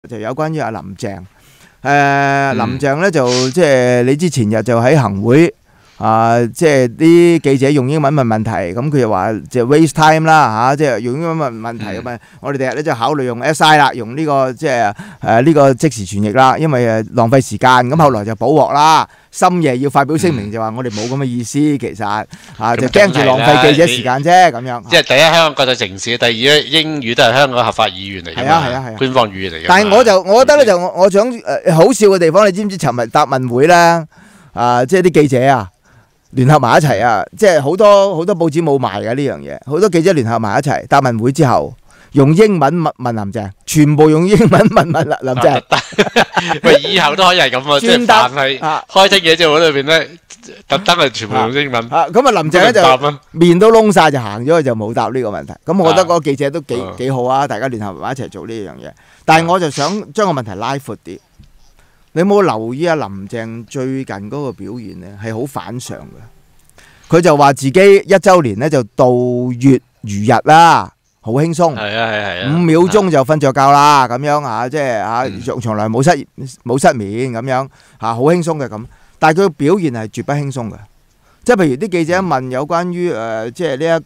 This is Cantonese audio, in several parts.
就有關於阿林鄭。林鄭咧就即係你之前日就喺行會即係啲記者用英文問問題，咁佢就話即係 waste time 啦嚇，即係用英文問問題咁啊！我哋第日咧就考慮用 SI 啦，用呢個即係呢個即時傳譯啦，因為浪費時間。咁後來就補鑊啦，深夜要發表聲明就話我哋冇咁嘅意思，其實就驚住浪費記者時間啫咁樣。 即係第一香港國際城市，第二英語都係香港合法語言嚟嘅，係官方語言嚟嘅。 但係我覺得咧就我想好笑嘅地方，你知唔知？尋日答問會咧即係啲記者啊，聯合埋一齊啊！即係好多報紙冇埋嘅呢樣嘢，好多記者聯合埋一齊答問會之後，用英文問林鄭，全部用英文問林鄭。 喂，以後都可以係咁啊！即係凡係開聽記者會裏邊咧，特登係全部用英文。 咁啊，林鄭咧就面都窿晒，就行咗去就冇答呢個問題。咁我覺得嗰個記者都幾好啊！大家聯合埋一齊做呢樣嘢。但係我就想將個問題拉闊啲。你有冇留意阿林鄭最近嗰個表現呢？係好反常嘅。佢就話自己1週年呢就度月如日啦，好輕鬆。係啊，5秒鐘就瞓着覺啦，咁樣即係從來冇失眠咁樣好輕鬆嘅咁。但係佢表現係絕不輕鬆嘅。即係譬如啲記者問有關於即係呢一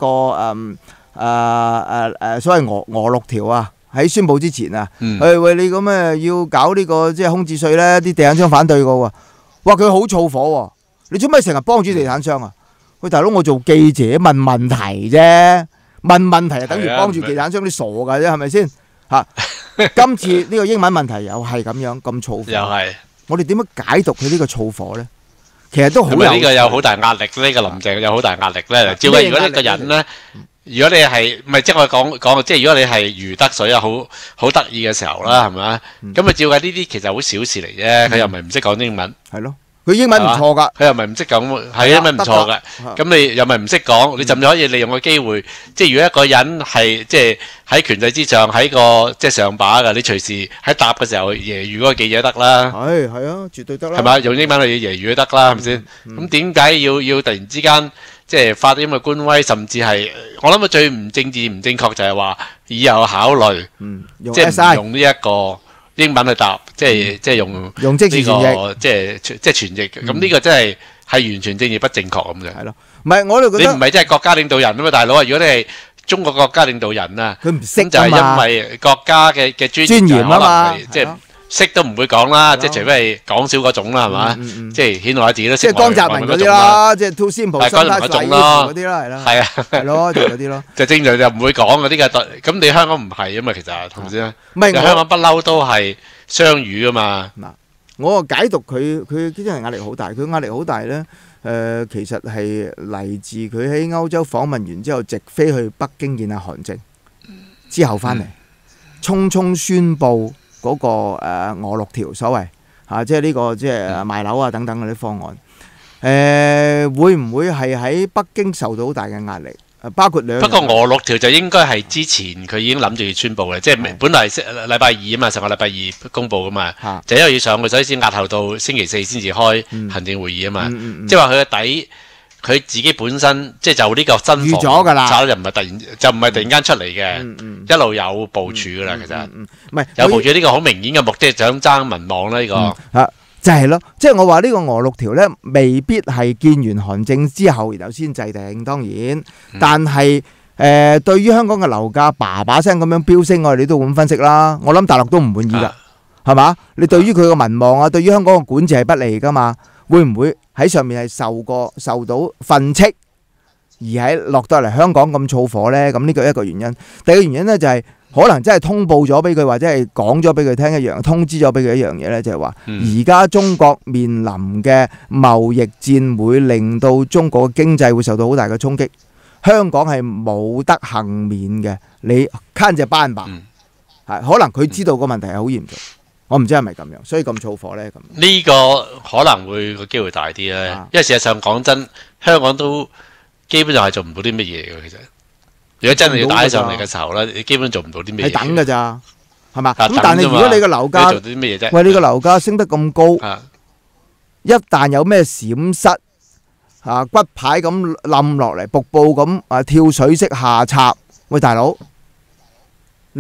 個所謂娥六條啊。喺宣佈之前啊，喂你咁要搞呢個即係空置稅咧，啲地產商反對嘅喎，哇佢好燥火喎，你做咩成日幫住地產商啊？喂大佬，我做記者問問題啫，問問題就等於幫住地產商，啲傻㗎啫，係咪先？今次呢個英文問題又係咁樣咁燥火，又係我哋點樣解讀佢呢個燥火咧？其實都好有呢個有好大壓力，呢個林鄭有好大壓力咧。照計，如果呢個人咧。如果你係唔係即係我講，即係如果你係如得水啊，好得意嘅時候啦，係咪啊？咁啊照計呢啲其實好小事嚟啫，佢又唔係唔識講英文，係咯，佢英文唔錯㗎，佢又唔係唔識講，係英文唔錯㗎。咁你又唔係唔識講，你甚至可以利用個機會，即係如果一個人係即係喺權勢之上，喺個即係上把㗎，你隨時喺答嘅時候揶揄嗰個記者得啦，係啊，絕對得啦，係咪？用英文去揶揄都得啦，係咪先？咁點解要突然之間？即係發啲咁嘅官威，甚至係我諗最唔政治唔正確就係話以後考慮，即係唔用呢一個英文去答，即係用呢個即係傳譯。咁呢個真係完全政治不正確咁就係咯。唔係我哋覺得你唔係真係國家領導人啊嘛，大佬啊！如果你係中國國家領導人啊，佢唔識就係因為國家嘅尊嚴啊嘛，即係。識都唔會講啦，即係除非係講少嗰種啦，係嘛？即係顯露下自己都識。即係江澤民嗰啲啦，即係 too simple 嗰種咯，嗰啲啦，係啦。係啊，係咯，就嗰啲咯。就正常就唔會講嗰啲嘅，咁你香港唔係啊嘛，其實係咪先？唔係香港不嬲都係雙語噶嘛。嗱，我解讀佢真係壓力好大，佢壓力好大咧。其實係嚟自佢喺歐洲訪問完之後，直飛去北京見阿韓正，之後翻嚟，匆匆宣佈。嗰個娥六條所謂即係呢個即係賣樓啊等等嗰啲方案，會唔會係喺北京受到好大嘅壓力？包括兩不過娥六條就應該係之前佢已經諗住要宣佈嘅，即係本來係禮拜二啊嘛，上個禮拜二公佈噶嘛，就因為要上去，所以先押後到星期四先至開行政會議啊嘛，即係話佢嘅底。佢自己本身即係就呢個新預咗㗎啦，就唔係突然間出嚟嘅，一路有部署㗎啦，其實唔係有部署呢個好明顯嘅目的，想爭民望啦呢個就係咯，即係我話呢個娥六條咧，未必係見完韓正之後，然後先制定，當然，但係對於香港嘅樓價叭叭聲咁樣飆升，我哋都咁分析啦。我諗大陸都唔滿意㗎，係嘛？你對於佢嘅民望啊，對於香港嘅管治係不利㗎嘛？會唔會喺上面係受到訓斥，而喺落到嚟香港咁燥火呢？咁呢個一個原因。第二個原因呢，就係可能真係通報咗俾佢，或者係講咗俾佢聽一樣，通知咗俾佢一樣嘢呢，就係話而家中國面臨嘅貿易戰會令到中國嘅經濟會受到好大嘅衝擊，香港係冇得幸免嘅。你看隻班吧，可能佢知道個問題係好嚴重。我唔知係咪咁樣，所以咁燥火咧咁。呢個可能會個機會大啲咧，因為事實上講真，香港都基本上係做唔到啲乜嘢嘅。其實，如果真係要打起上嚟嘅時候咧，你基本做唔到啲乜嘢。係等㗎咋，係嘛？咁但係如果你個樓價做啲乜嘢啫？喂，你個樓價升得咁高，一旦有咩閃失骨牌咁冧落嚟，瀑布咁跳水式下插，喂大佬，你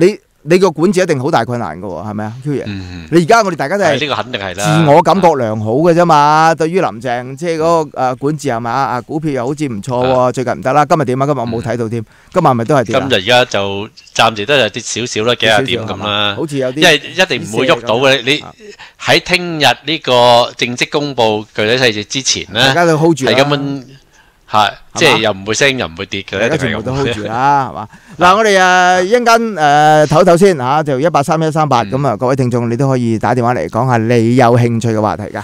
你個管治一定好大困難㗎喎，係咪啊？Q 爺，你而家我哋大家都係呢個肯定係啦， 自我感覺良好嘅啫嘛。對於林鄭即係嗰個管治係嘛啊，股票又好似唔錯喎，最近唔得啦。今日點啊？今日我冇睇到添，今日係咪都係跌？ 今日而家就暫時都係跌少少啦，幾廿點咁啦。 好似有啲， 因為一定唔會喐到嘅。你喺聽日呢個正式公佈具體細節之前咧， 大家都 hold 住啦。 係根本係即係又唔會升又唔會跌嘅， 大家全部都 hold 住啦，係嘛？嗱，我哋一陣間唞一唞先嚇，就183-138咁啊，各位聽眾你都可以打電話嚟講下你有興趣嘅話題㗎。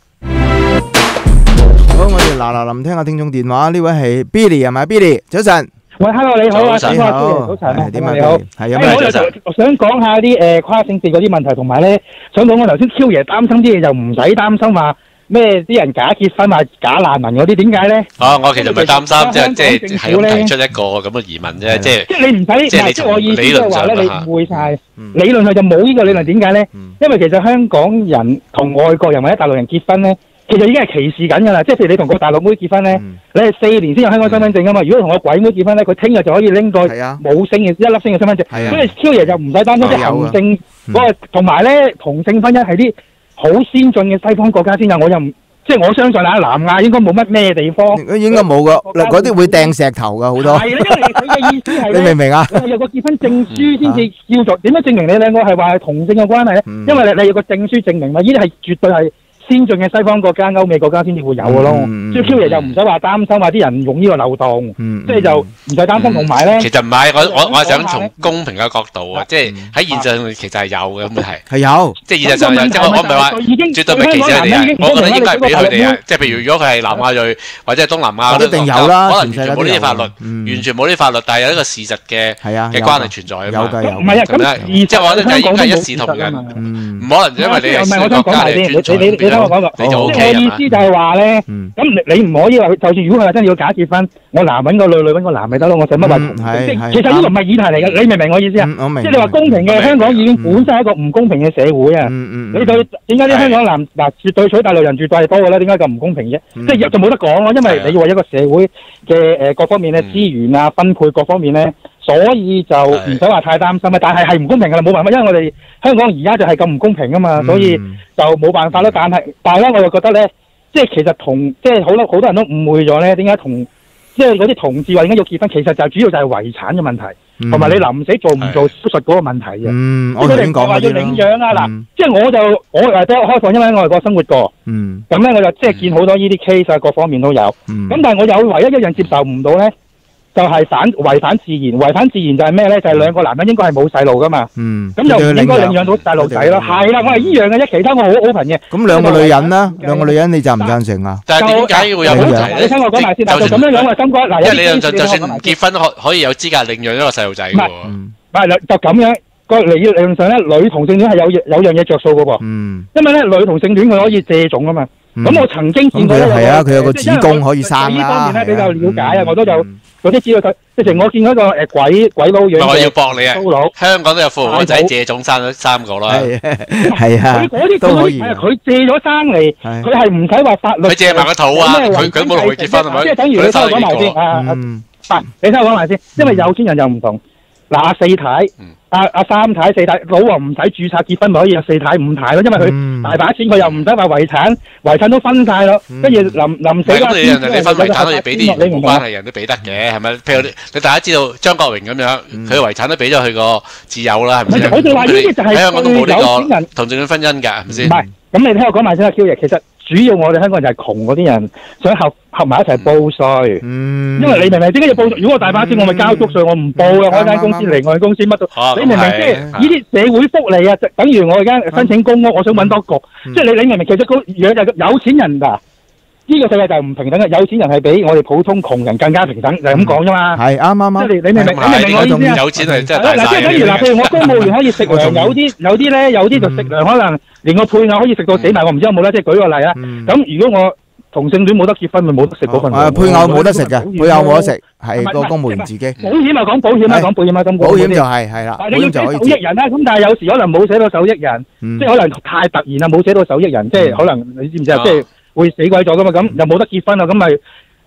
好，我哋嗱臨聽下聽眾電話，呢位係 Billy 係咪 ？Billy，早晨。 喂 ，hello 你好啊， 早晨， 早晨， 點啊？ 你好， 係有咩？ 我想講下啲跨性別嗰啲問題，同埋咧想講我頭先 Q 爺擔心啲嘢，就唔使擔心話咩啲人假結婚話假難民嗰啲，點解咧？ 我其實唔係擔心，即係係咁提出一個咁嘅疑問啫，即係你唔使，即係我意思即係話咧，你誤會晒理論上就冇呢個理論，點解咧？因為其實香港人同外國人或者大陸人結婚咧。其實已經係歧視緊㗎啦，即係譬如你同個大陸妹結婚咧，你係4年先有香港身份證㗎嘛。如果同個鬼妹結婚咧，佢聽日就可以拎個冇星嘅1粒星嘅身份證。所以超爺就唔使擔心啲行政嗰個，同埋咧同性婚姻係啲好先進嘅西方國家先有。我又唔即係我相信啊，南亞應該冇乜咩地方。 應該冇㗎，嗱嗰啲會掟石頭㗎好多。係啦，因為佢嘅意思係你明唔明啊？有個結婚證書先至叫做點樣證明你兩個係話係同性嘅關係咧？因為你有個證書證明嘛，呢啲係絕對係先進嘅西方國家、歐美國家先至會有嘅咯，所以 Q 爺就唔使話擔心話啲人用呢個漏洞，即係就唔使擔心。同埋咧， 其實唔係，我係想從公平嘅角度啊，即係喺現實上其實係有嘅咁係有， 即係現實上有，即係我唔係話絕對唔係歧視佢哋啊，我覺得應該係俾佢哋啊，即係譬如如果佢係南亞裔或者係東南亞嗰啲， 一定有啦， 可能完全冇呢啲法律，完全冇呢啲法律，但係有一個事實嘅關係存在啊嘛， 唔係啊，咁即係我覺得應該係一視同仁，唔可能因為你係國家嚟。 我講過，即係我意思就係話咧，咁你唔可以話，就算如果佢真係要假結婚，我男揾個女，女揾個男咪得咯，我使乜話同性？其實呢個唔係議題嚟嘅，你明唔明我意思啊？即係你話公平嘅香港已經本身係一個唔公平嘅社會啊！你對點解啲香港男嗱絕對取大陸人絕對係多嘅咧？點解咁唔公平啫？即係就冇得講咯，因為你話一個社會嘅各方面嘅資源啊分配各方面咧。所以就唔使話太擔心啊，但係唔公平㗎啦，冇辦法，因為我哋香港而家就係咁唔公平啊嘛，所以就冇辦法咯。但係咧，我又覺得咧，即係其實即係好多人都誤會咗咧，點解即係嗰啲同志話點解要結婚，其實就主要就係遺產嘅問題，同埋你臨死做唔做手術嗰個問題嘅。 我哋講話要領養啊嗱，即係我比較開放，因為喺外國生活過，咁咧我就即係見好多呢啲 case 啊，各方面都有。咁但係我有唯一一樣接受唔到咧。就係違反自然，違反自然就係咩咧？就係兩個男人應該係冇細路噶嘛，咁就唔應該領養到細路仔咯。係啦，我係依樣嘅啫，其他我好 open 嘅。咁兩個女人啦，兩個女人你贊唔贊成啊？ 但係點解會有問題咧？ 你聽我講埋先，就咁樣嘅心肝。 因為理論上就算唔結婚可以有資格領養一個細路仔嘅喎。 唔係就咁樣個理論上咧，女同性戀係有樣嘢着數嘅喎。因為咧女同性戀佢可以借種啊嘛。咁我曾經見過咧， 係啊，佢有個子宮可以生啦。 呢方面咧比較了解啊，我都有。嗰啲資料睇，直情我見嗰個鬼佬樣嘅， 我要駁你啊！香港都有富豪仔借種生咗3個啦， 係啊， 佢嗰啲都可以。佢借咗生嚟，佢係唔使話法律。 佢借埋個肚啊！佢冇同佢結婚係咪？ 即係等於你聽我講埋先你聽我講埋先，因為有錢人又唔同。嗱，阿四太、阿三太、四太，老王唔使註冊結婚咪可以有四太、五太咯，因為佢大把錢，佢又唔使話遺產都分晒咯。跟住臨死嗰陣， 你分遺產可以俾啲冇關係人都俾得嘅，係咪？譬如你大家知道張國榮咁樣，佢嘅遺產都俾咗佢個摯友啦，係咪先？ 我哋話呢啲就係香港都冇呢個同性戀婚姻㗎，係咪先？唔係，咁你聽我講埋先啦，Q 爺，其實主要我哋香港人就係窮嗰啲人，想合埋一齊報稅。因為你明唔明點解要報稅？如果我大把錢，我咪交足稅，我唔報啦。我間公司離岸公司乜都，你明唔明？即係呢啲社會福利啊，等於我而家申請公屋，我想揾多個。即係你明唔明？其實個樣就有錢人㗎。呢個世界就係唔平等嘅，有錢人係比我哋普通窮人更加平等，就係咁講啫嘛。係啱。即係你明唔明我意思啊？有錢係真係大晒。 即係等於嗱，譬如我公務員可以食糧，有啲就食糧，可能連個配偶可以食到死埋，我唔知有冇啦。即係舉個例啊。咁如果我同性戀冇得結婚，咪冇得食嗰份。 配偶冇得食嘅，配偶冇得食，係個公務員自己。 保險啊，講保險啊，講保險啊，咁保險就係啦。 你要寫受益人啦，咁但係有時可能冇寫到受益人，即係可能太突然啦，冇寫到受益人，即係可能你知唔知啊？即係會死鬼咗噶嘛？咁又冇得結婚啦，咁咪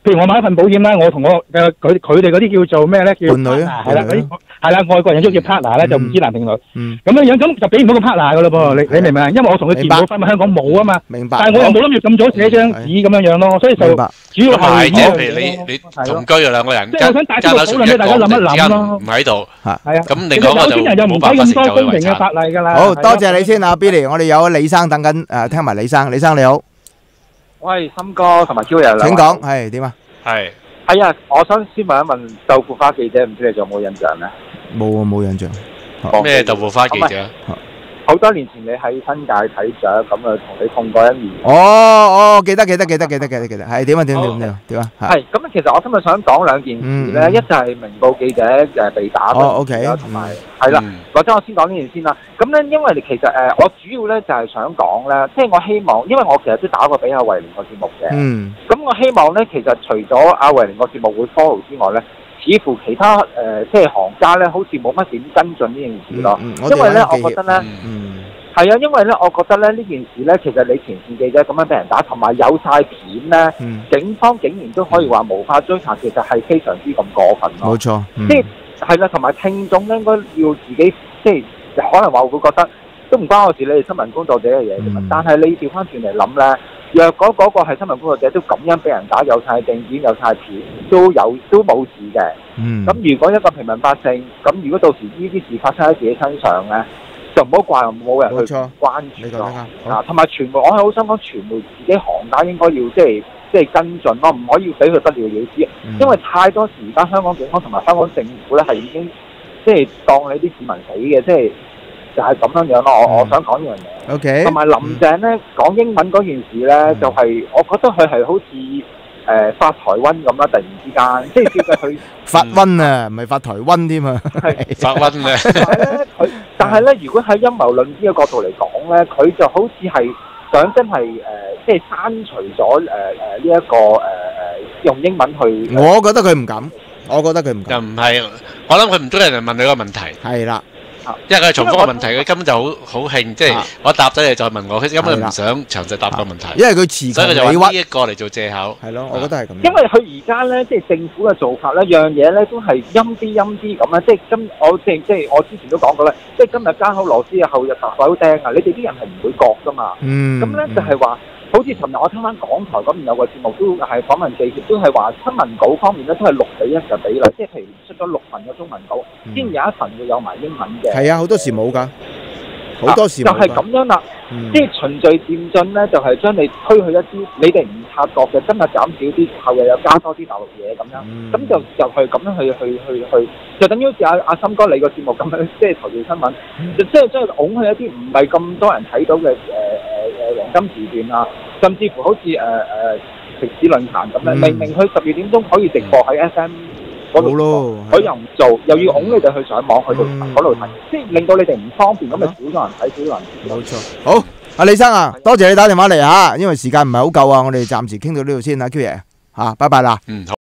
譬如我買一份保險啦，我同我嘅佢哋嗰啲叫做咩咧？叫伴侶啊， 係啦，嗰啲係啦，外國人都叫 partner 咧，就唔知男定女。 嗯。 咁樣咁就俾唔到個 partner 噶咯噃，你明唔明？因為我同佢自保分香港冇啊嘛。 明白。 但係我又冇諗住咁早寫張紙咁樣咯，所以就主要係譬如你同居嘅兩個人， 即係我想帶出個討論俾大家諗一諗咯。 唔喺度， 係啊。 咁另外有啲人就唔睇咁多公平嘅法例㗎啦。 好多謝你先啊 Billy， 我哋有李生等緊聽埋李生，李生你好。 喂，森哥同埋Q爺， 請講，係點啊？ 係啊，我想先問一問豆腐花記者，唔知你仲有冇印象咧？ 冇啊，冇印象。 咩豆腐花記者？ 好多年前你喺新界睇獎，咁啊同你碰過一面。 哦，記得，係點啊？ 係咁啊，其實我今日想講兩件事咧，一就係明報記者被打 ，O K， 同埋係啦，或者我先講呢件先啦。咁咧，因為其實我主要咧就係想講咧，即係我希望，因為我其實都打過俾阿維廉個節目嘅。咁我希望咧，其實除咗阿維廉個節目會 follow 之外咧，似乎其他即係行家咧，好似冇乜點跟進呢件事咯。因為咧，我覺得咧，係啊，因為咧，我覺得咧呢件事咧，其實你前線記者咁樣俾人打，同埋有晒片咧，警方竟然都可以話無法追查，其實係非常之咁過分咯。 冇錯， 即係係啦，同埋聽眾應該要自己即係可能話會覺得都唔關我事，你哋新聞工作者嘅嘢啫嘛。但係你調翻轉嚟諗咧，若果嗰個係新聞工作者都咁樣俾人打，有晒證件，有晒片，都冇事嘅。咁如果一個平民百姓，咁如果到時呢啲事發生喺自己身上咧，就唔好怪冇人去關注咯。同埋傳媒，我係好想講傳媒自己行家應該要即係跟進咯，唔可以俾佢不了了之。因為太多時而家香港警方同埋香港政府咧係已經即係當你啲市民死嘅，即係就係咁樣樣咯。我想講呢樣嘢。 OK。 同埋林鄭咧講英文嗰件事咧，就係我覺得佢係好似發台瘟咁啦，突然之間，即係叫佢發瘟啊，唔係發台瘟添啊， 發瘟啊！ 但係咧，如果喺陰謀論呢個角度嚟講咧，佢就好似係想真係即係刪除咗呢一個用英文去。 我覺得佢唔敢，又唔係，我諗佢唔中意人問你個問題。 係啦。 因為佢係重複個問題，佢根本就好興，即係我答咗你再問我，佢根本唔想詳細答個問題。 因為佢詞窮理屈，所以佢就揾呢一個嚟做藉口。 係咯，我覺得係咁。 因為佢而家咧，即係政府嘅做法咧，樣嘢咧都係陰啲咁啊！即係我之前都講過啦，即係今日間好螺絲啊，後日白手釘啊！你哋啲人係唔會覺噶嘛。咁咧就係話。好似尋日我聽翻港台嗰邊有個節目都係訪問記者，都係話新聞稿方面咧都係6:1嘅比例，即係譬如出咗6份嘅中文稿，先有一份會有埋英文嘅。 係啊，好多時冇㗎，好多時冇㗎。 就係咁樣啦，即係循序漸進咧，就係將你推去一啲你哋唔察覺嘅，今日減少啲，後日又加多啲大陸嘢咁樣，咁就係咁樣去，就等於好似阿森哥你個節目咁樣，即係頭條新聞，即係將佢拱去一啲唔係咁多人睇到嘅黃金時段啊，甚至乎好似城市論壇咁樣，明明佢12點鐘可以直播喺 FM 嗰度，佢又唔做，又要拱你哋去上網去嗰度睇，即係令到你哋唔方便，咁咪少咗人睇，少咗人。 冇錯。好，阿李生啊，多謝你打電話嚟嚇，因為時間唔係好夠啊，我哋暫時傾到呢度先啊，Q 爺嚇，拜拜啦。